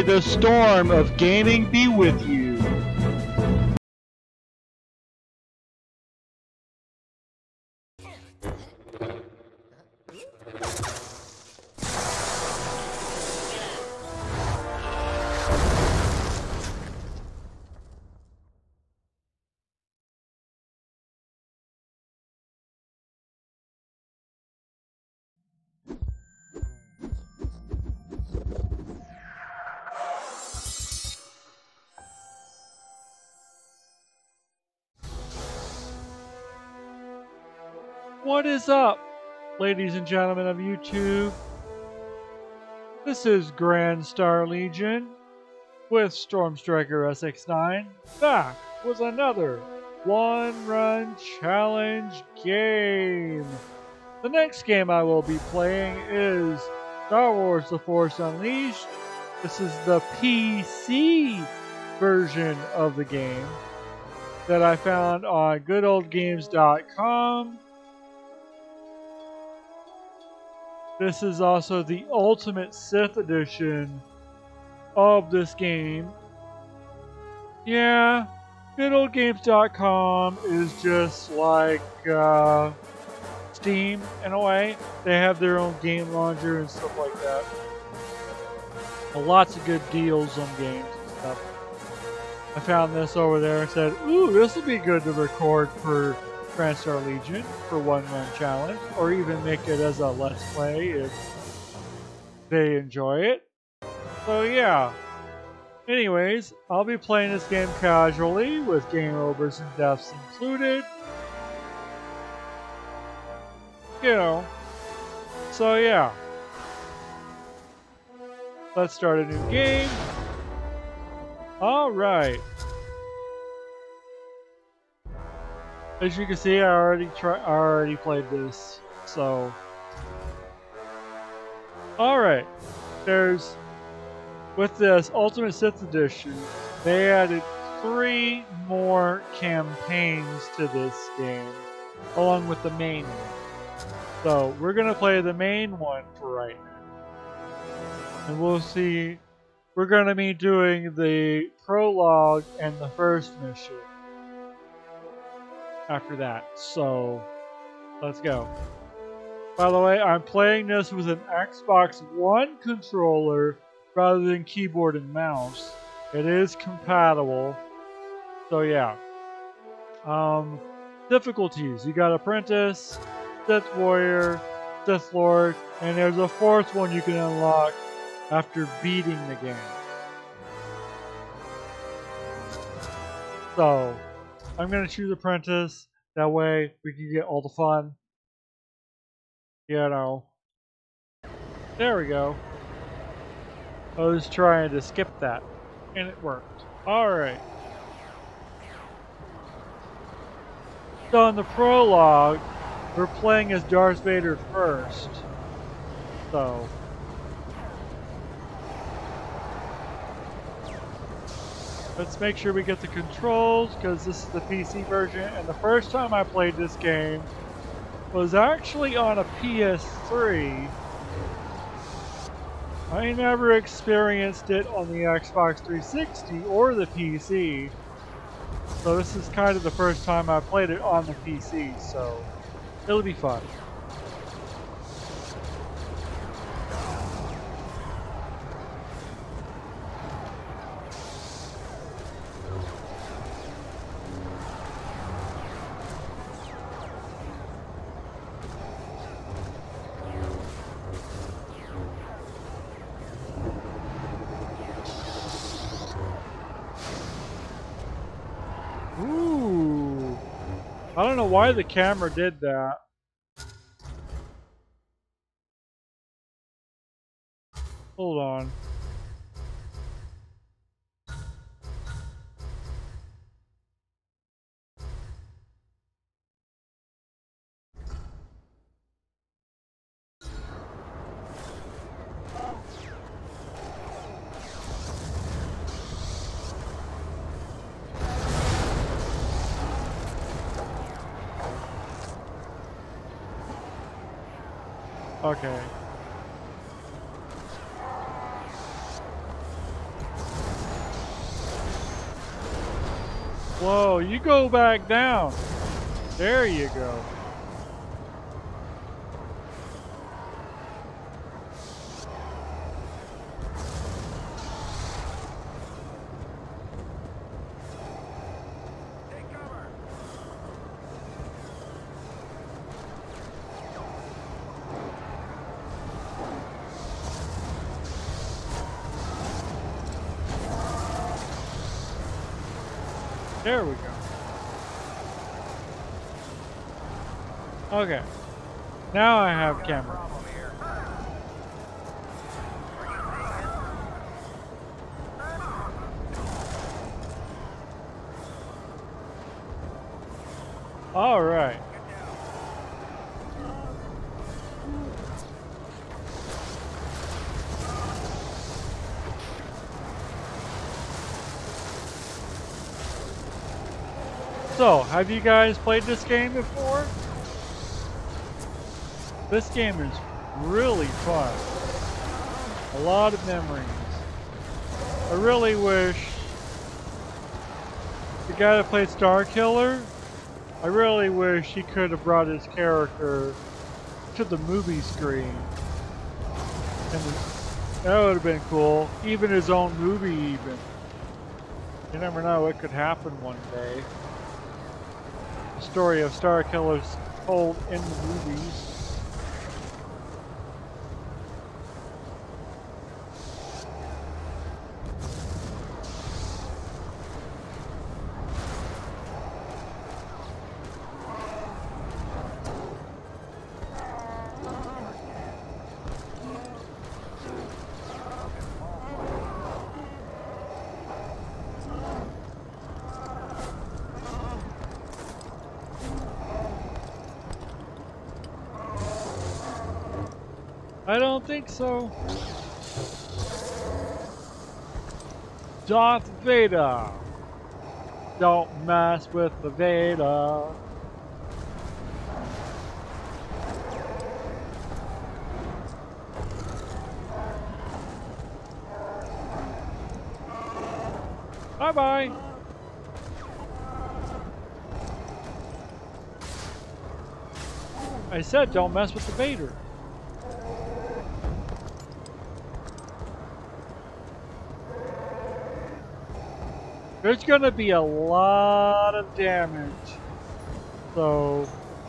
the storm of gaming be with you. What is up, ladies and gentlemen of YouTube? This is Grand Star Legion with Stormstriker SX9 back with another one-run challenge game. The next game I will be playing is Star Wars The Force Unleashed. This is the PC version of the game that I found on goodoldgames.com. This is also the Ultimate Sith Edition of this game. Yeah, goodoldgames.com is just like Steam in a way. They have their own game launcher and stuff like that. Lots of good deals on games and stuff. I found this over there and said, ooh, this will be good to record for GrandStarLegion for one-run challenge, or even make it as a let's play if they enjoy it. So yeah. Anyways, I'll be playing this game casually with game overs and deaths included. You know. So yeah. Let's start a new game. Alright. As you can see, I already played this, so. Alright, with this Ultimate Sith Edition, they added 3 more campaigns to this game, along with the main one. So, we're going to play the main one for right now. And we'll see, we're going to be doing the prologue and the first mission after that, so let's go. By the way, I'm playing this with an Xbox One controller rather than keyboard and mouse. It is compatible, so yeah. Difficulties: you got Apprentice, Sith Warrior, Sith Lord, and there's a 4th one you can unlock after beating the game. So I'm going to choose Apprentice, that way we can get all the fun. You know. There we go. I was trying to skip that, and it worked. Alright. So in the prologue, we're playing as Darth Vader first. So let's make sure we get the controls, because this is the PC version, and the first time I played this game was actually on a PS3. I never experienced it on the Xbox 360 or the PC, so this is kind of the first time I played it on the PC, so it'll be fun. Ooh, I don't know why the camera did that. Hold on. Okay. Whoa, you go back down. There you go. Take cover. There we go. Okay. Now I have camera. Problem here. All right. So, have you guys played this game before? This game is really fun. A lot of memories. I really wish the guy that played Star Killer, I really wish he could have brought his character to the movie screen. And that would have been cool. Even his own movie even. You never know, it could happen one day. The story of Star Killers told in the movies. I don't think so. Darth Vader. Don't mess with the Vader. Bye-bye. I said don't mess with the Vader. There's gonna be a lot of damage, so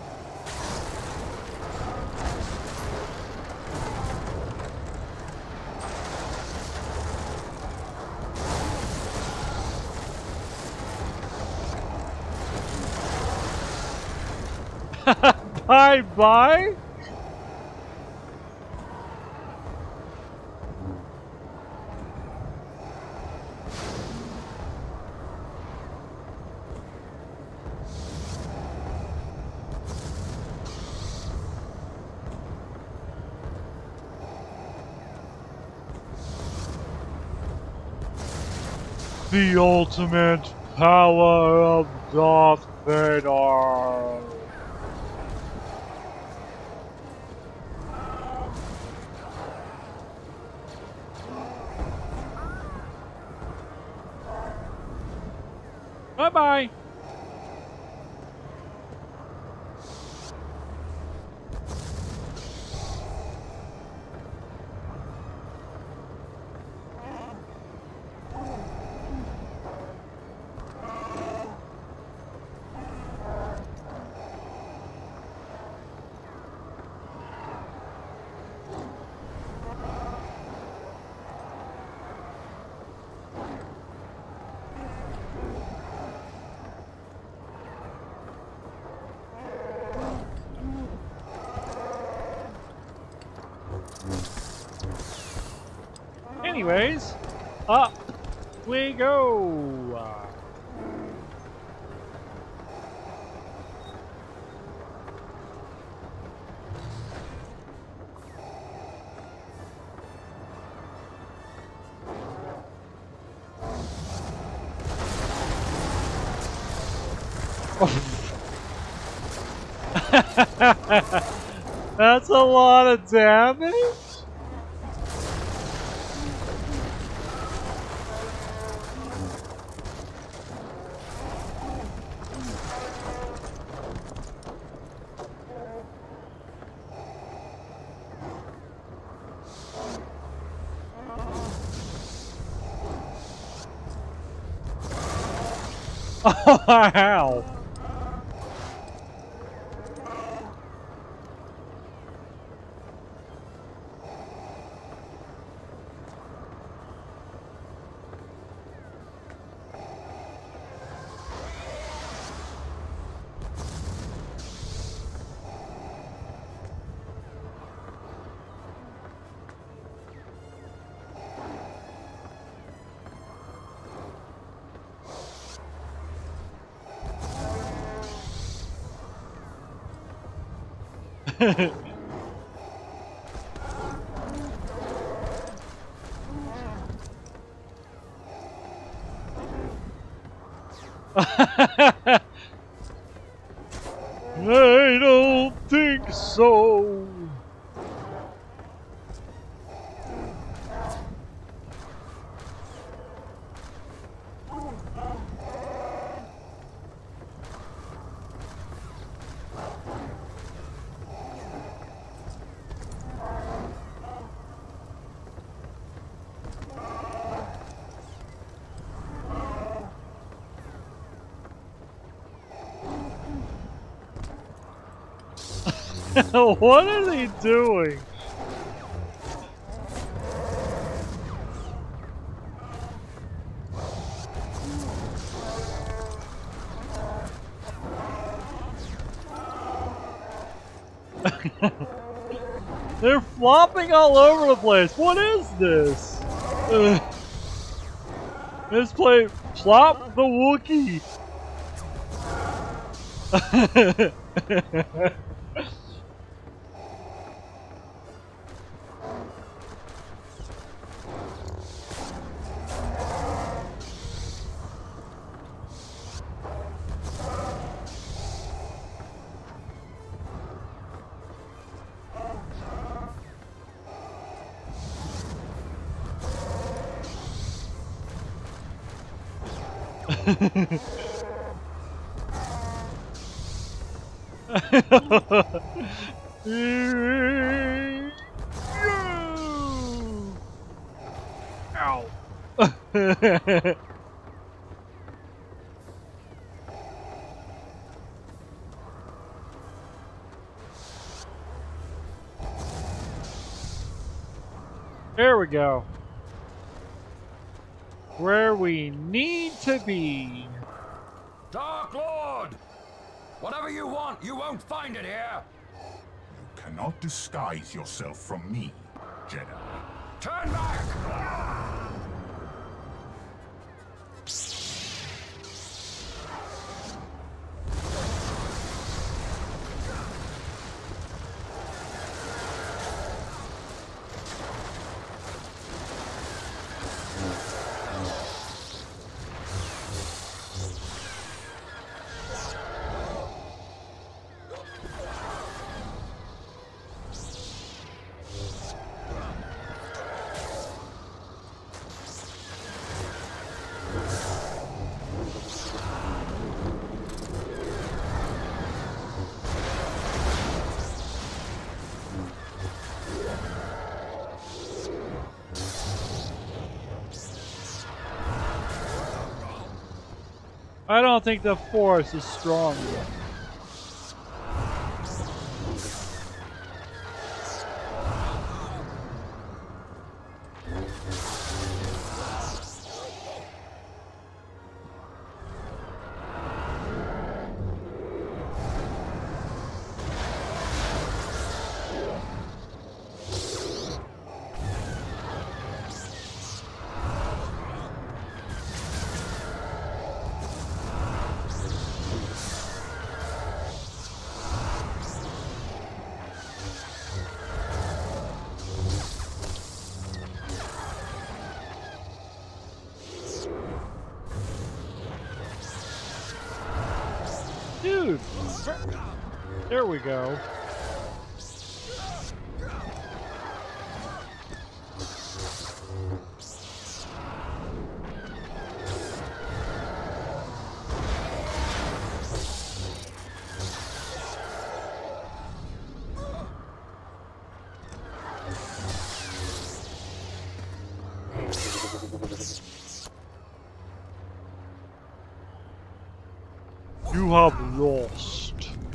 bye-bye? The ultimate power of Darth Vader. Bye-bye. Anyways, up we go. That's a lot of damage. Oh, wow. I don't think so. What are they doing? They're flopping all over the place. What is this? Let's play Plop the Wookiee. Ow. There we go. Where we need to be. Dark Lord! Whatever you want, you won't find it here! You cannot disguise yourself from me, Jedi. Turn back! I don't think the Force is strong yet. Dude, there we go. You have lost.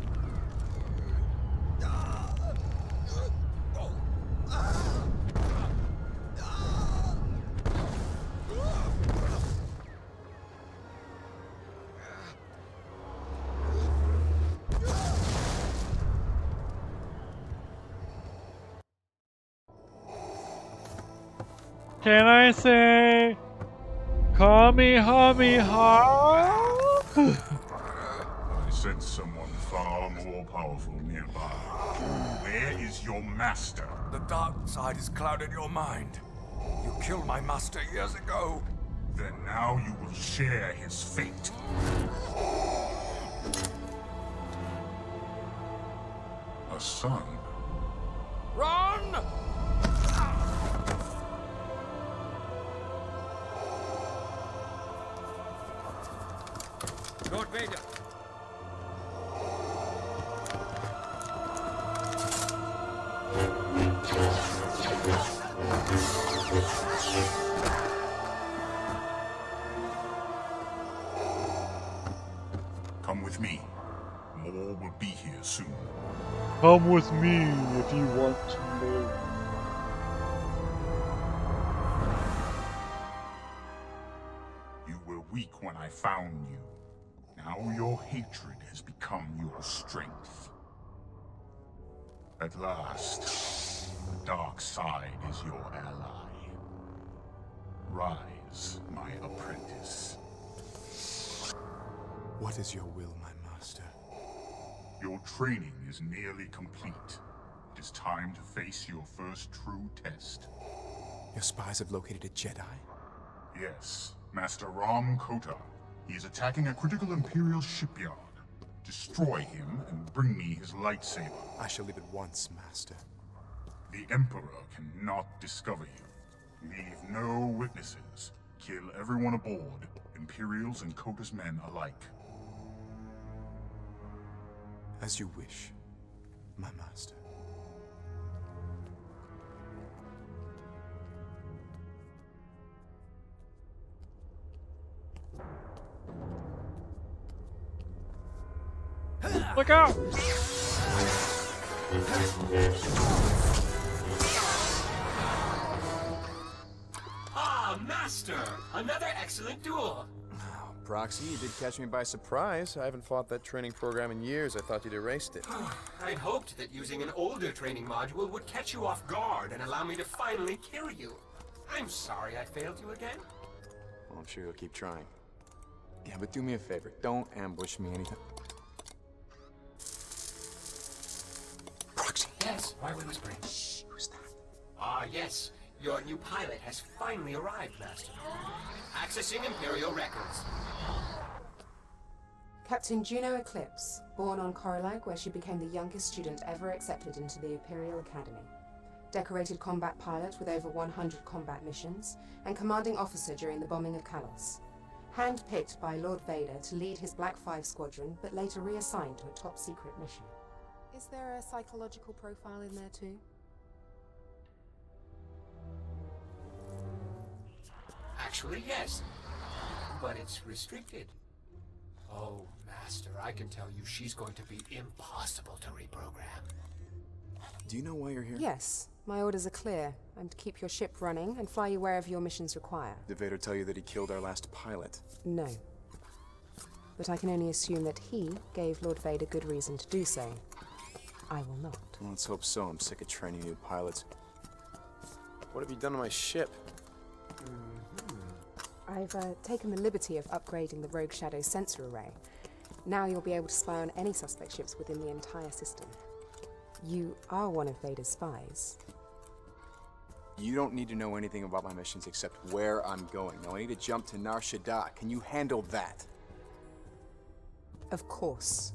Can I say Kamehameha? I sense someone far more powerful nearby. Where is your master? The dark side has clouded your mind. You killed my master years ago. Then now you will share his fate. A son. Run! Lord Vader. Come with me. More will be here soon. Come with me if you want to live. You were weak when I found you. Now your hatred has become your strength. At last, the dark side is your ally. Rise, my apprentice. What is your will, my master? Your training is nearly complete. It is time to face your first true test. Your spies have located a Jedi? Yes, Master Ram Kota. He is attacking a critical Imperial shipyard. Destroy him and bring me his lightsaber. I shall leave at once, master. The Emperor cannot discover you. Leave no witnesses. Kill everyone aboard, Imperials and Kota's men alike. As you wish, my master. Look out! Ah, Master! Another excellent duel! Proxy, you did catch me by surprise. I haven't fought that training program in years. I thought you'd erased it. I'd hoped that using an older training module would catch you off guard and allow me to finally kill you. I'm sorry I failed you again. Well, I'm sure you'll keep trying. Yeah, but do me a favor. Don't ambush me anytime. Proxy! Yes, why are we whispering? Shh, who's that? Ah, yes. Your new pilot has finally arrived, Master. Accessing Imperial records. Captain Juno Eclipse, born on Prologue, where she became the youngest student ever accepted into the Imperial Academy. Decorated combat pilot with over 100 combat missions, and commanding officer during the bombing of Kalos. Hand-picked by Lord Vader to lead his Black 5 squadron, but later reassigned to a top-secret mission. Is there a psychological profile in there too? Actually, yes. But it's restricted. Oh, Master, I can tell you she's going to be impossible to reprogram. Do you know why you're here? Yes. My orders are clear. I'm to keep your ship running and fly you wherever your missions require. Did Vader tell you that he killed our last pilot? No. But I can only assume that he gave Lord Vader good reason to do so. I will not. Well, let's hope so. I'm sick of training new pilots. What have you done to my ship? I've taken the liberty of upgrading the Rogue Shadow sensor array. Now you'll be able to spy on any suspect ships within the entire system. You are one of Vader's spies. You don't need to know anything about my missions except where I'm going. Now I need to jump to Nar Shaddaa. Can you handle that? Of course.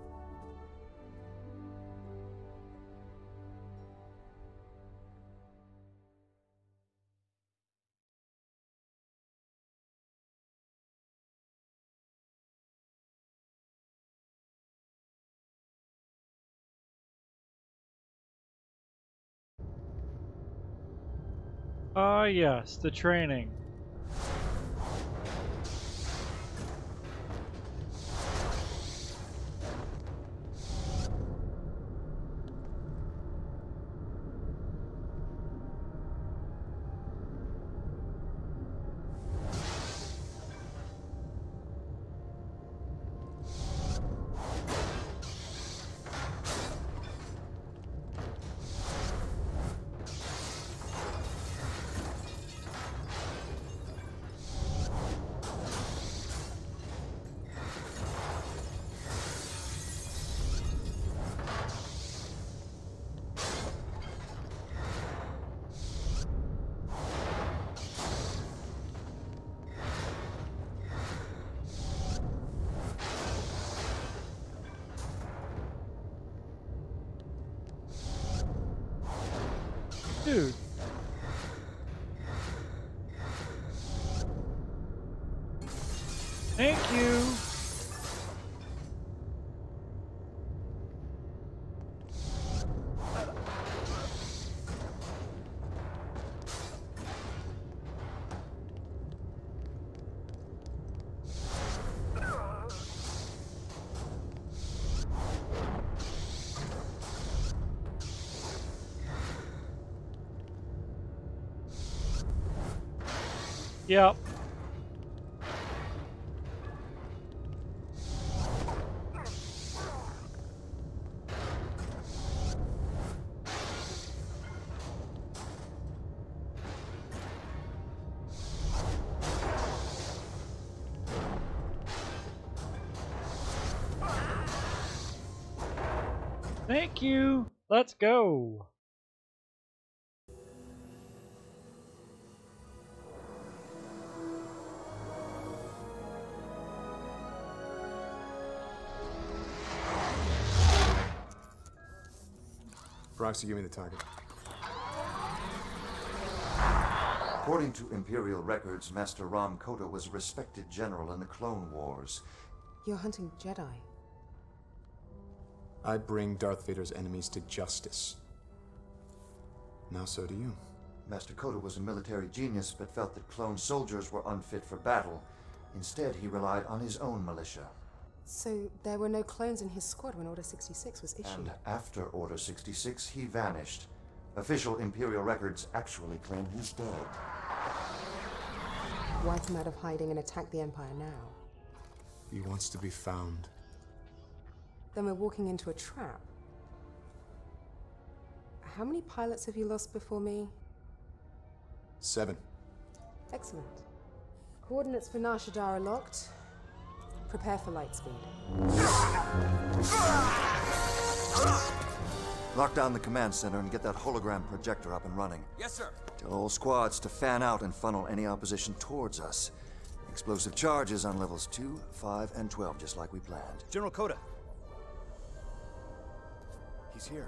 Ah, yes, the training. Dude. Thank you. Yep. Thank you. Let's go. Proxy, give me the target. According to Imperial records, Master Ram Kota was a respected general in the Clone Wars. You're hunting Jedi. I bring Darth Vader's enemies to justice. Now so do you. Master Kota was a military genius, but felt that clone soldiers were unfit for battle. Instead, he relied on his own militia. So there were no clones in his squad when Order 66 was issued? And after Order 66, he vanished. Official Imperial records actually claim he's dead. Wipe him out of hiding and attack the Empire now. He wants to be found. Then we're walking into a trap. How many pilots have you lost before me? 7. Excellent. Coordinates for Nar Shaddaa are locked. Prepare for light speed. Lock down the command center and get that hologram projector up and running. Yes, sir. Tell all squads to fan out and funnel any opposition towards us. Explosive charges on levels 2, 5, and 12, just like we planned. General Kota. He's here.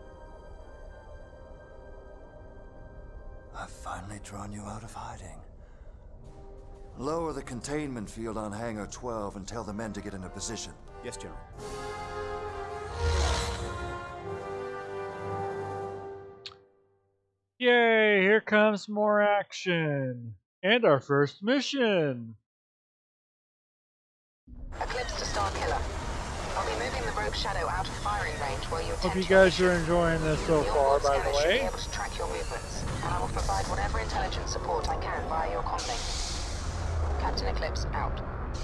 I've finally drawn you out of hiding. Lower the containment field on Hangar 12 and tell the men to get into position. Yes, General. Yay, here comes more action. And our first mission. Eclipse to Star Killer. I'll be moving the Rogue Shadow out of firing range while you attend Hope you to guys your are mission. enjoying this so Your far, ward by scanner the should be way. able to track your movements, and I will provide whatever intelligence support I can via your comlink. Captain Eclipse out.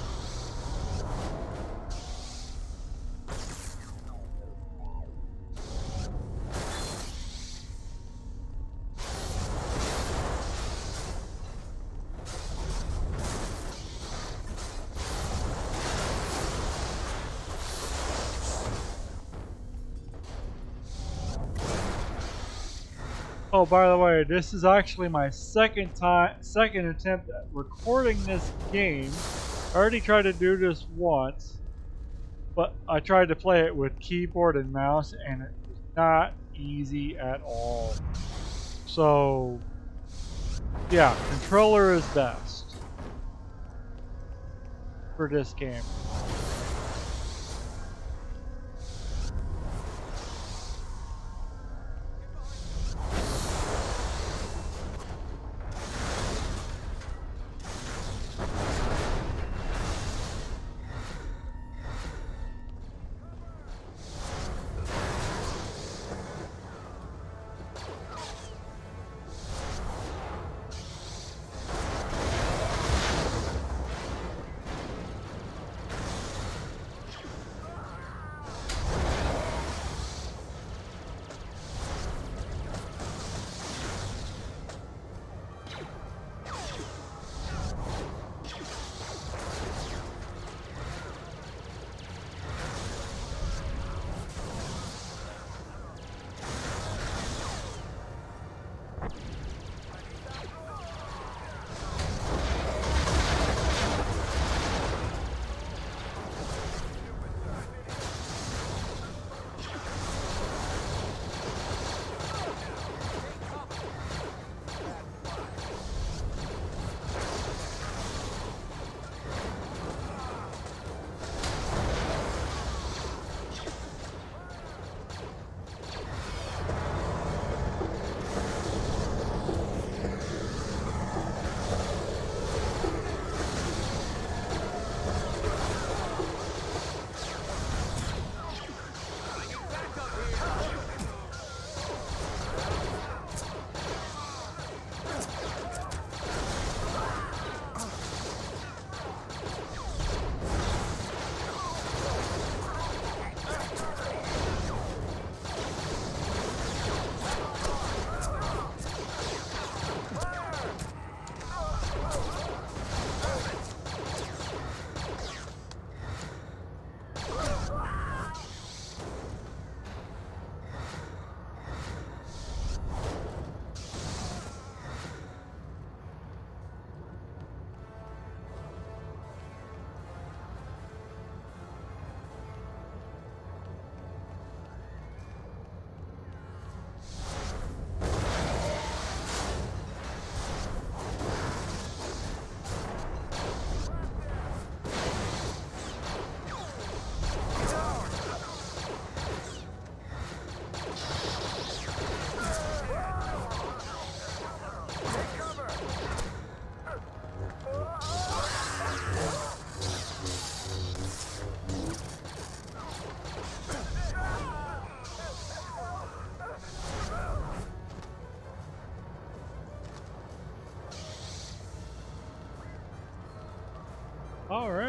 Oh, by the way, this is actually my second attempt at recording this game. I already tried to do this once, but I tried to play it with keyboard and mouse, and it was not easy at all. So, yeah, controller is best for this game.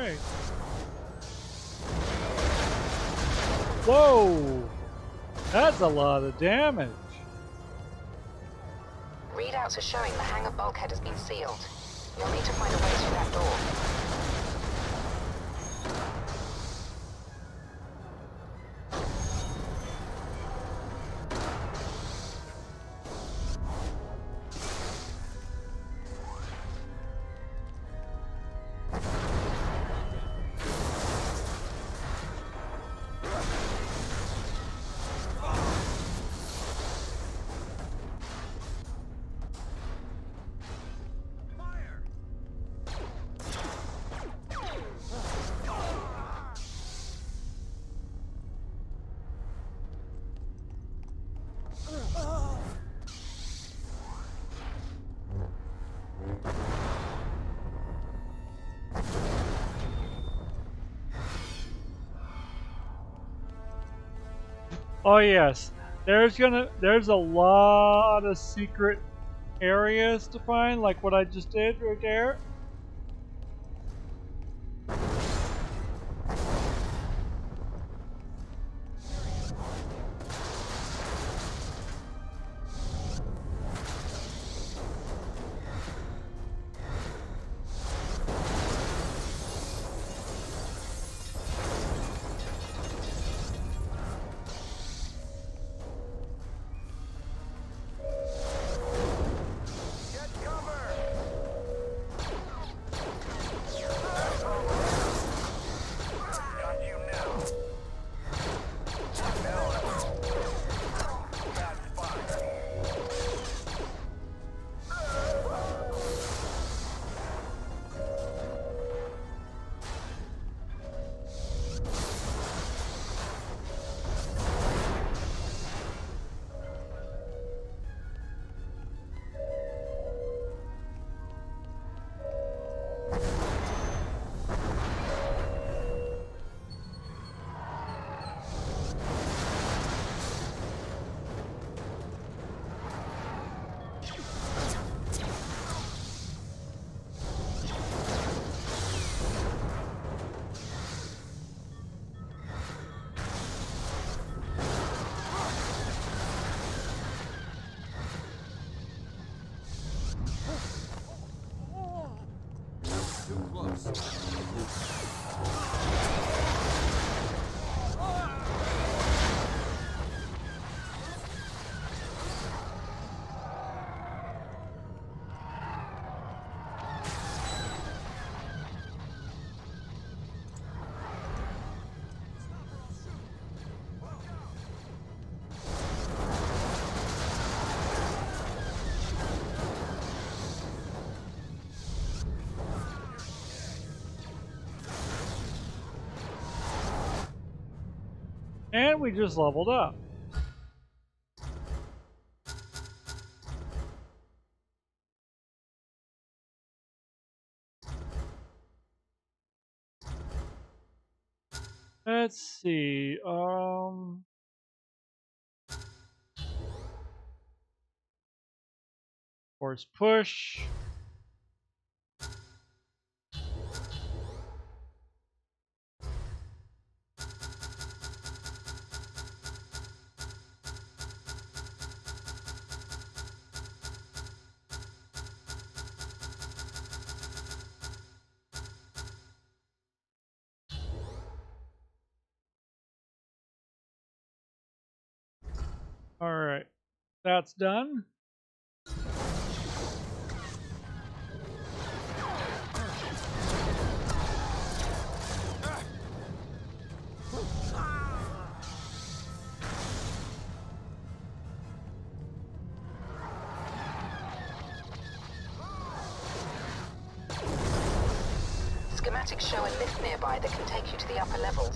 Alright. Whoa! That's a lot of damage. Readouts are showing the hangar bulkhead has been sealed. You'll need to find a way through that door. Oh yes, there's a lot of secret areas to find, like what I just did right there. And we just leveled up. Let's see. Force push. All right, that's done. Schematics show a lift nearby that can take you to the upper levels.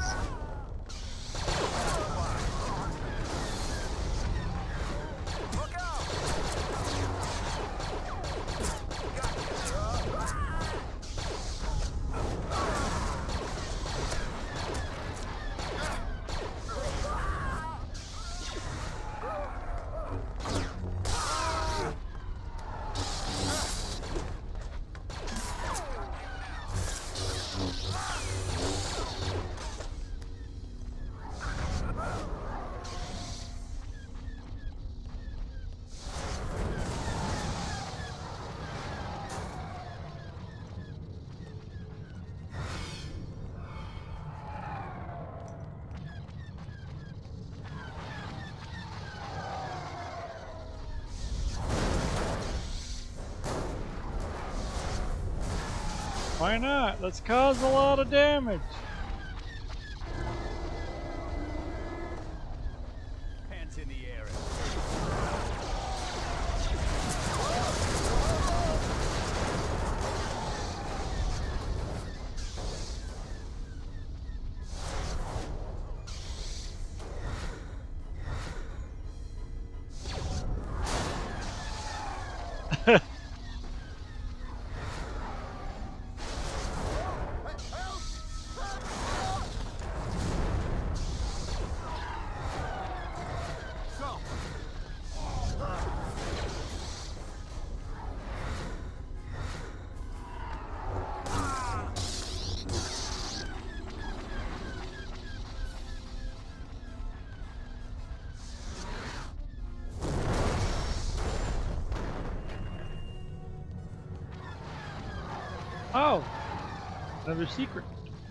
Why not? Let's cause a lot of damage. Hands in the air. Oh, another secret.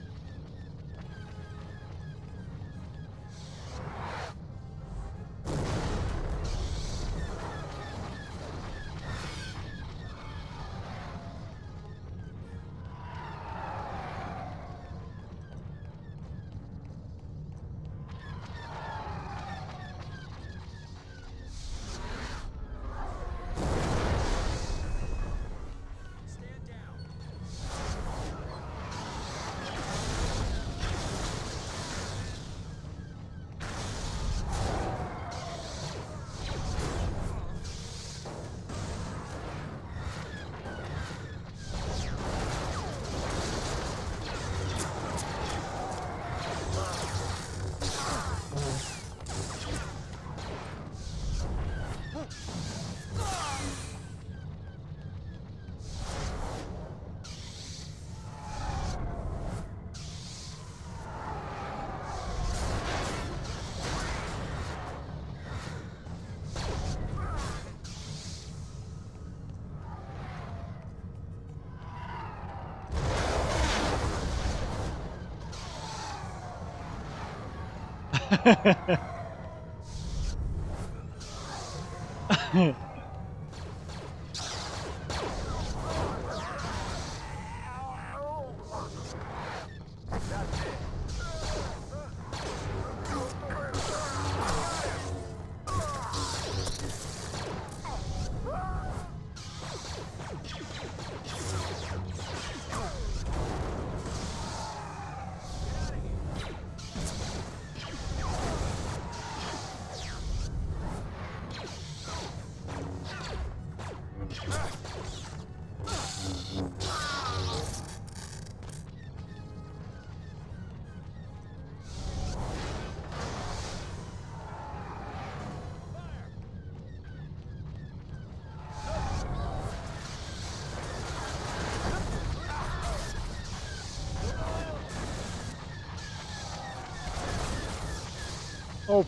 Oh.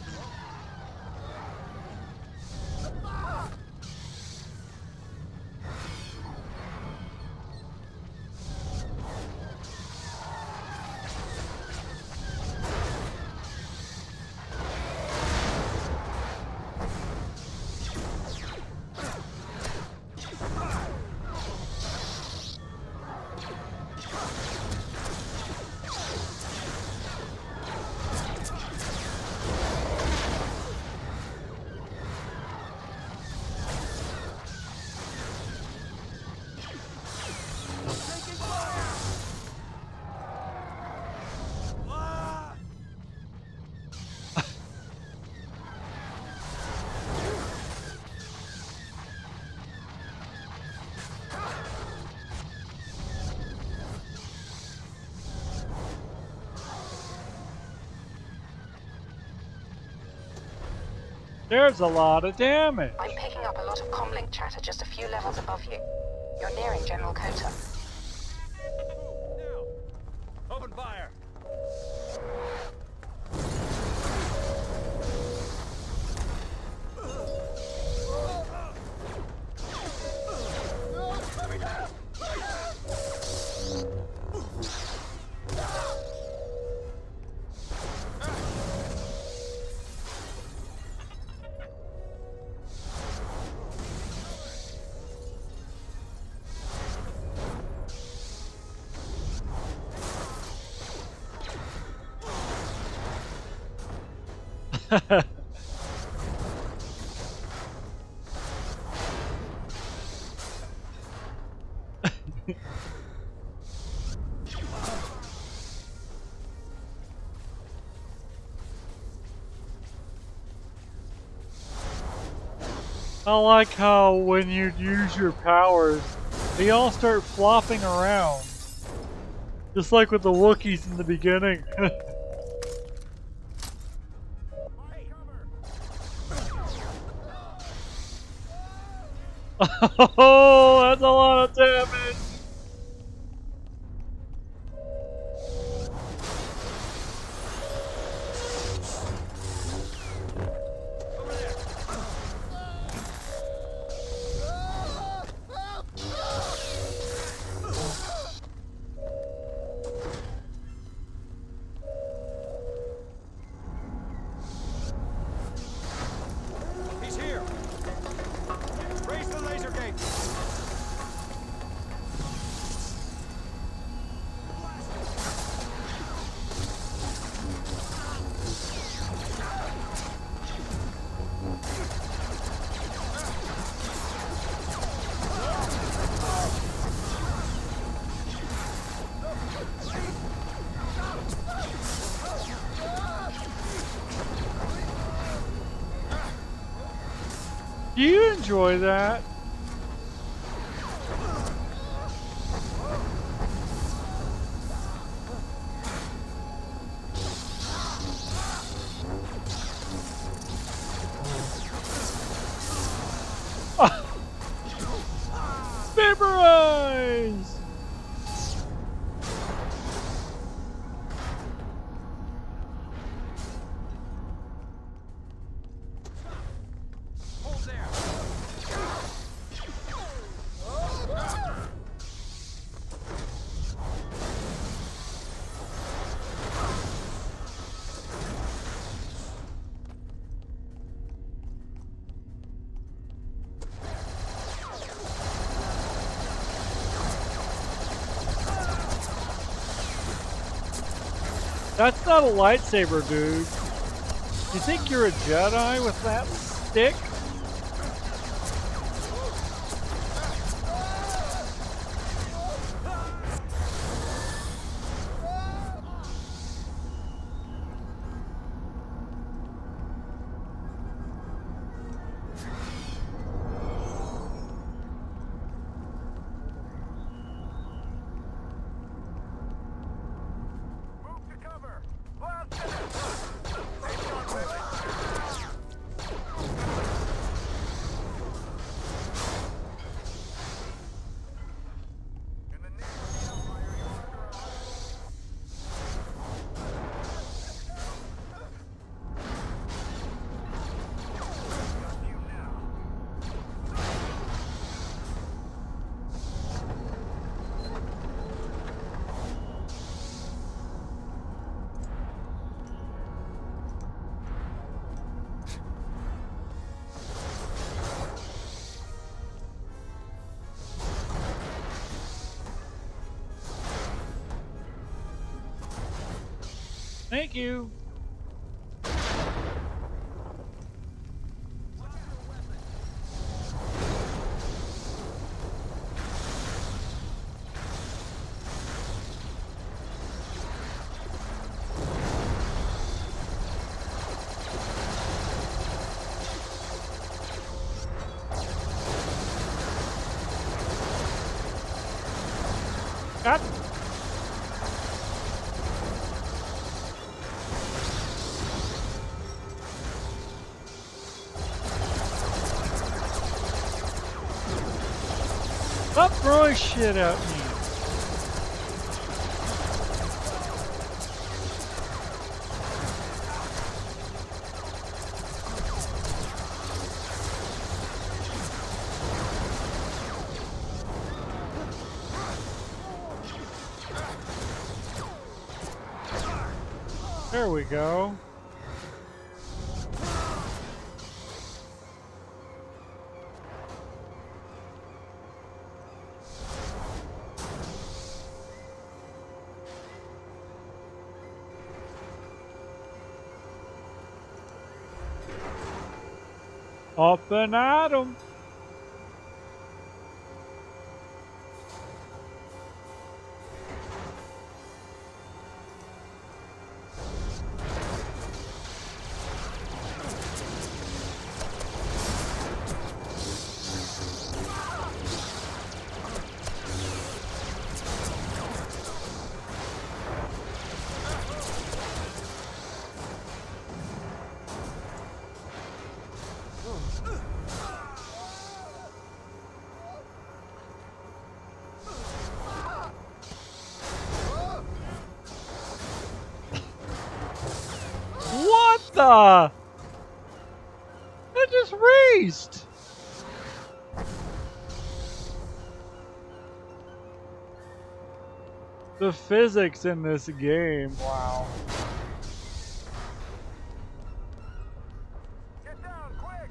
There's a lot of damage. I'm picking up a lot of comlink chatter just a few levels above you. You're nearing General Kota. Now, open fire. I like how when you use your powers, they all start flopping around. Just like with the Wookiees in the beginning. Oh, that's a lot of damage. He's here. Raise the laser gate. Do you enjoy that? Vaporize! Hold there. That's not a lightsaber, dude. You think you're a Jedi with that stick? Thank you. Got Stop throwing shit at me. There we go. Up and at 'em. What the? It just raised. The physics in this game, wow. Get down, quick!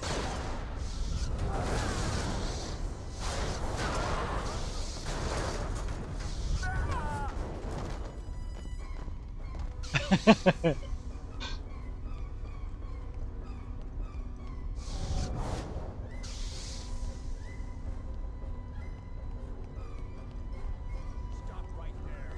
Stop right there.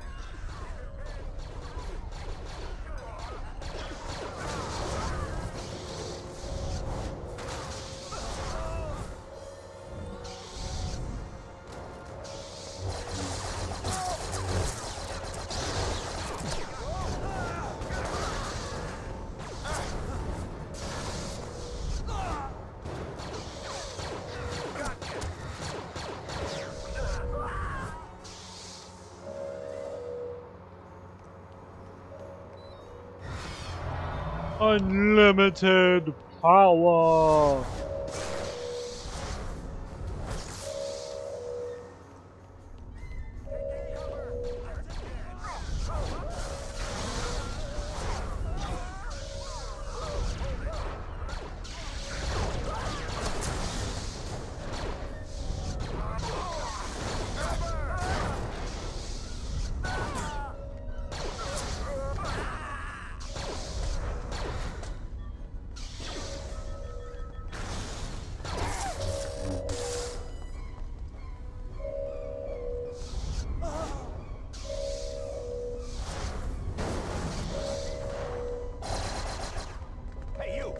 Unlimited power. Hey, you!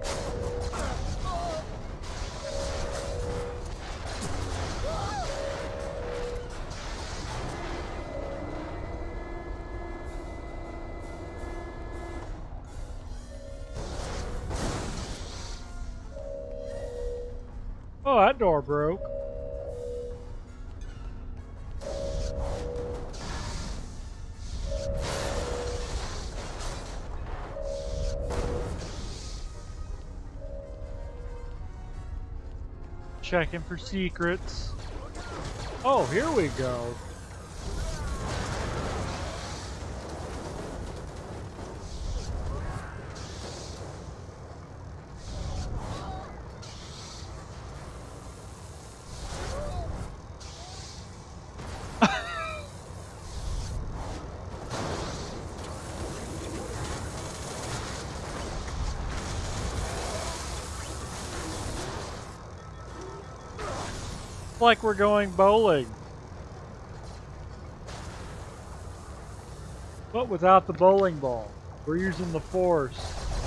Oh, that door broke. Checking for secrets. Oh, here we go. Like we're going bowling. But without the bowling ball. We're using the force.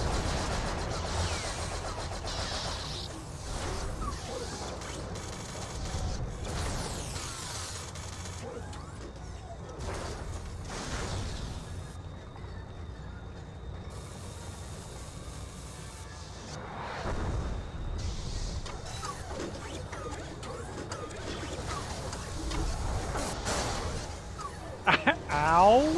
Ow!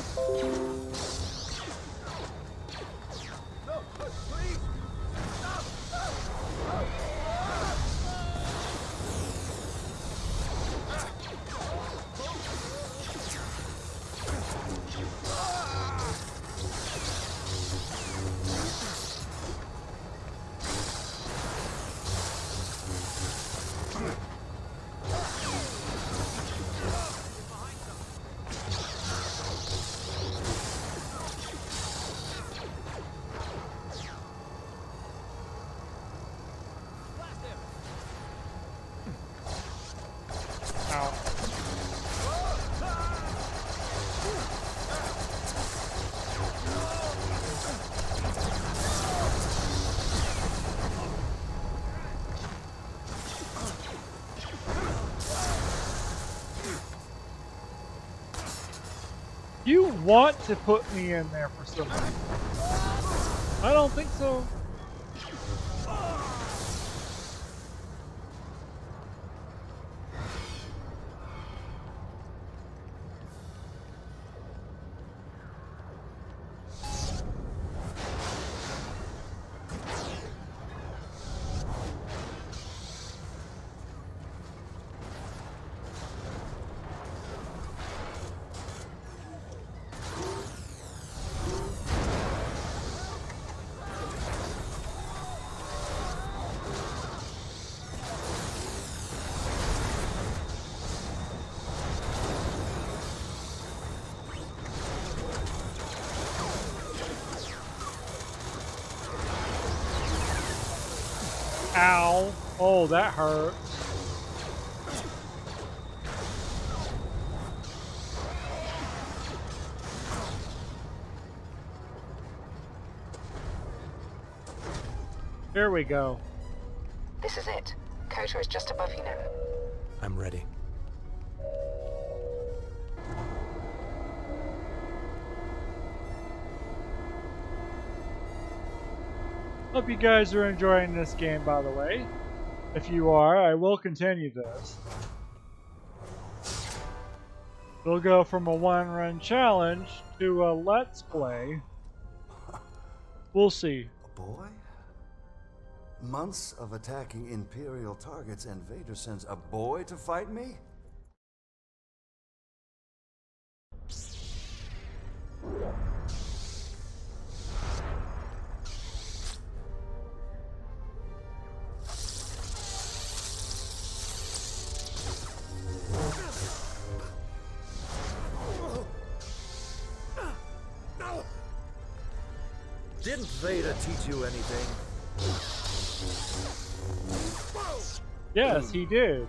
you want to put me in there for some reason. I don't think so. Ow. Oh, that hurt. There we go. This is it. Kota is just above you now. I'm ready. Hope you guys are enjoying this game, by the way. If you are, I will continue this. It'll go from a one-run challenge to a let's play. We'll see. A boy? Months of attacking Imperial targets and Vader sends a boy to fight me? Didn't Vader teach you anything? Yes, he did.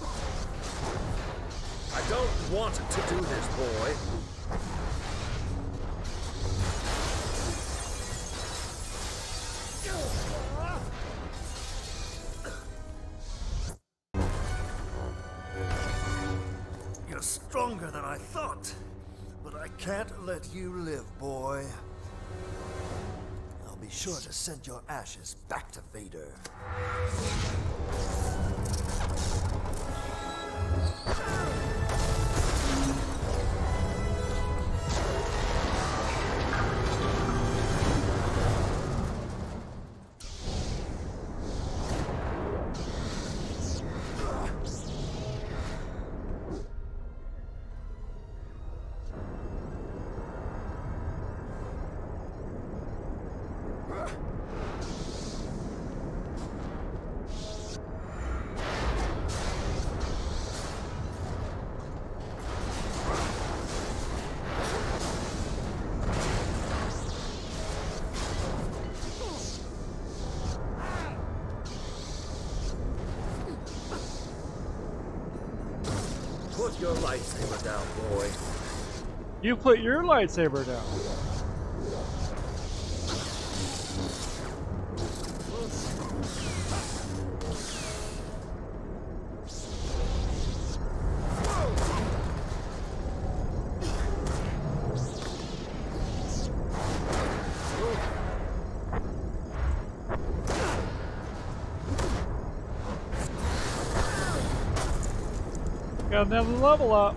I don't want to do this, boy. You're stronger than I thought, but I can't let you live, boy. I'll be sure to send your ashes back to Vader. Put your lightsaber down, boy. You put your lightsaber down. Got another level up.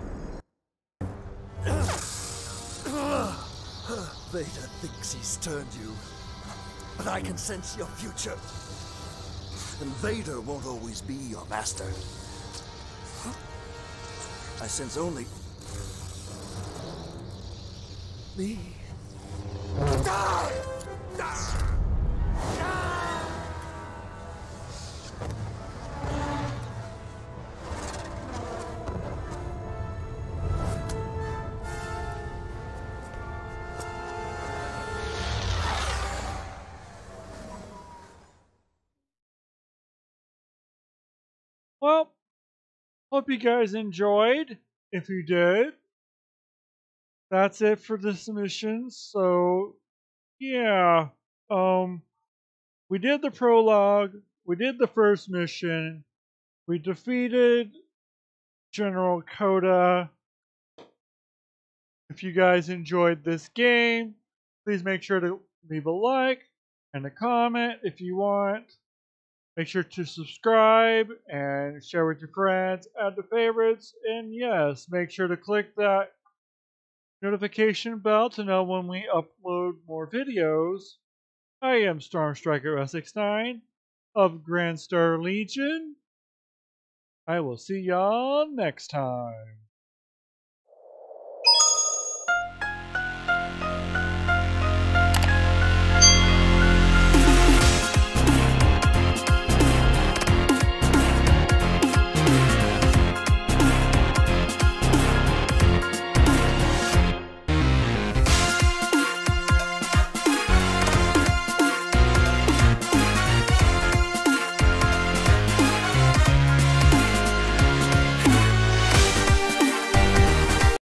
Vader thinks he's turned you, but I can sense your future. And Vader won't always be your master. I sense only me. Well, hope you guys enjoyed. If you did, that's it for this mission. So, yeah, we did the prologue. We did the first mission. We defeated General Kota. If you guys enjoyed this game, please make sure to leave a like and a comment if you want. Make sure to subscribe and share with your friends, add to favorites, and yes, make sure to click that notification bell to know when we upload more videos. I am Stormstriker SX9 of Grand Star Legion. I will see y'all next time.